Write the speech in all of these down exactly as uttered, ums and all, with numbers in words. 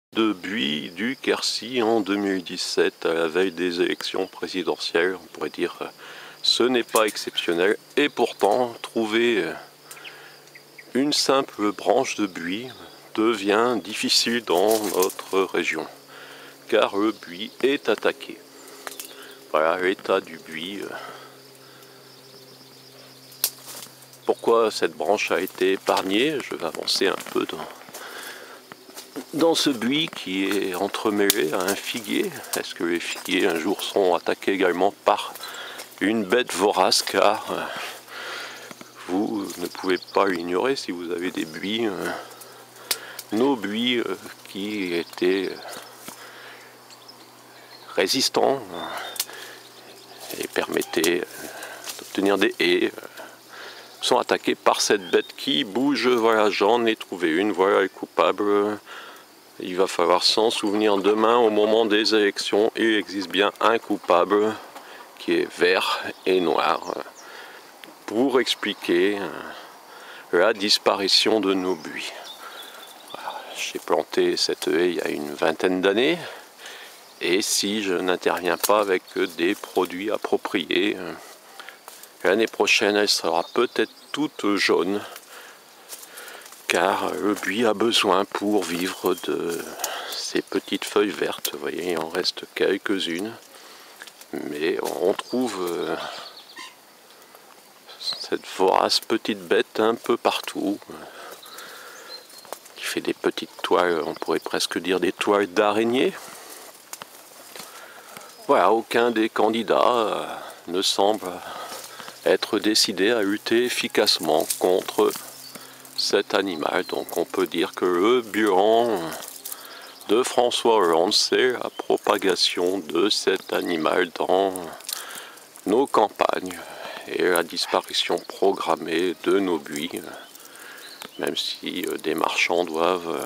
De buis du Quercy en deux mille dix-sept, à la veille des élections présidentielles. On pourrait dire que ce n'est pas exceptionnel, et pourtant trouver une simple branche de buis devient difficile dans notre région, car le buis est attaqué. Voilà l'état du buis. Pourquoi cette branche a été épargnée? Je vais avancer un peu dans Dans ce buis qui est entremêlé à un figuier. Est-ce que les figuiers un jour seront attaqués également par une bête vorace? Car euh, vous ne pouvez pas l'ignorer si vous avez des buis, euh, nos buis euh, qui étaient résistants euh, et permettaient euh, d'obtenir des haies, euh, sont attaqués par cette bête qui bouge. Voilà, j'en ai trouvé une, voilà le coupable. Il va falloir s'en souvenir demain au moment des élections. Il existe bien un coupable qui est vert et noir pour expliquer la disparition de nos buis. Voilà, j'ai planté cette haie il y a une vingtaine d'années, et si je n'interviens pas avec des produits appropriés, l'année prochaine elle sera peut-être toute jaune, car le buis a besoin pour vivre de ces petites feuilles vertes. Vous voyez, il en reste quelques-unes, mais on trouve cette vorace petite bête un peu partout, qui fait des petites toiles, on pourrait presque dire des toiles d'araignée. Voilà, aucun des candidats ne semble être décidé à lutter efficacement contre cet animal. Donc on peut dire que le bilan de François Hollande, c'est la propagation de cet animal dans nos campagnes et la disparition programmée de nos buis, même si des marchands doivent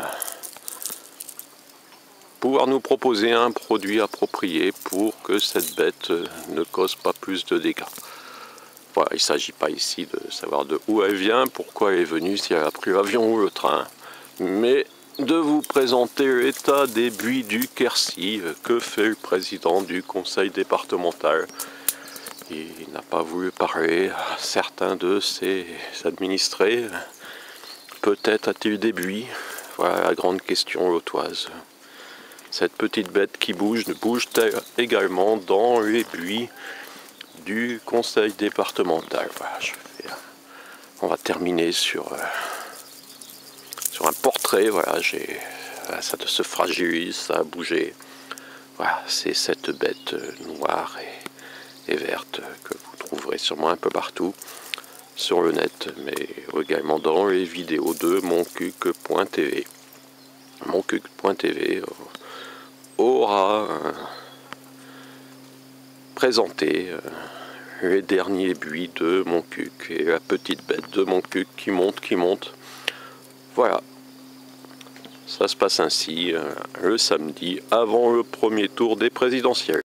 pouvoir nous proposer un produit approprié pour que cette bête ne cause pas plus de dégâts. Voilà, il ne s'agit pas ici de savoir de où elle vient, pourquoi elle est venue, si elle a pris l'avion ou le train, mais de vous présenter l'état des buis du Quercy. Que fait le président du conseil départemental? Il n'a pas voulu parler à certains de ses administrés. Peut-être a-t-il des buis? Voilà la grande question lotoise. Cette petite bête qui bouge, bouge-t-elle également dans les buis du conseil départemental? Voilà, je vais, on va terminer sur, euh, sur un portrait. Voilà, j'ai, ça se fragilise, ça a bougé. Voilà, c'est cette bête noire et, et verte que vous trouverez sûrement un peu partout sur le net, mais également dans les vidéos de moncuq point t v. moncuq point t v aura euh, présenté euh, les derniers buis de Moncuq et la petite bête de Moncuq qui monte, qui monte. Voilà, ça se passe ainsi euh, le samedi avant le premier tour des présidentielles.